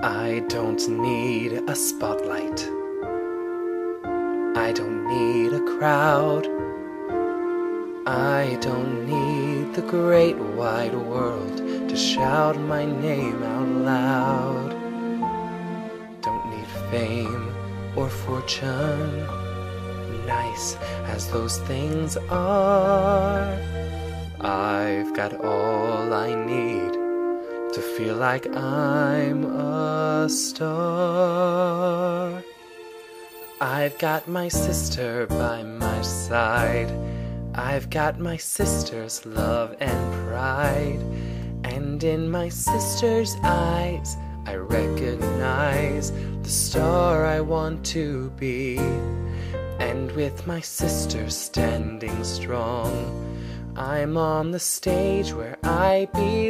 I don't need a spotlight. I don't need a crowd. I don't need the great wide world to shout my name out loud. Don't need fame or fortune, nice as those things are. I've got all I need to feel like I'm a star. I've got my sister by my side. I've got my sister's love and pride. And in my sister's eyes, I recognize the star I want to be. And with my sister standing strong, I'm on the stage where I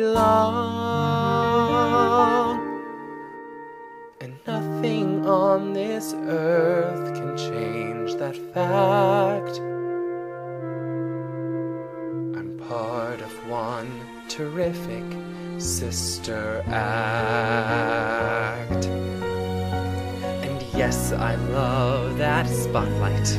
belong. And nothing on this earth can change that fact. I'm part of one terrific sister act. And yes, I love that spotlight.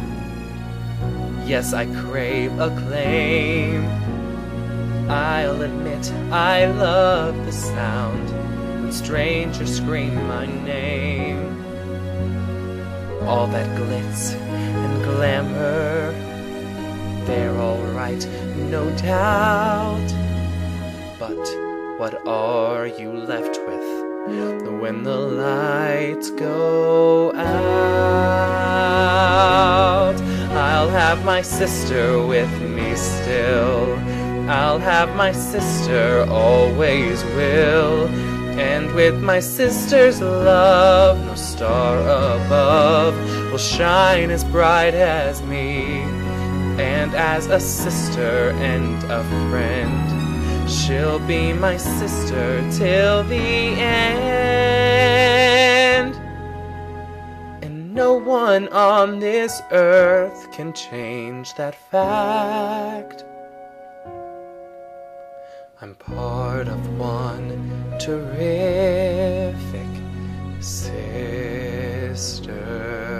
Yes, I crave acclaim. I'll admit I love the sound when strangers scream my name. All that glitz and glamour, they're all right, no doubt. But what are you left with when the lights go out? I'll have my sister with me still. I'll have my sister, always will. And with my sister's love, no star above will shine as bright as me. And as a sister and a friend, she'll be my sister till the end. And no one on this earth can change that fact. I'm part of one terrific sister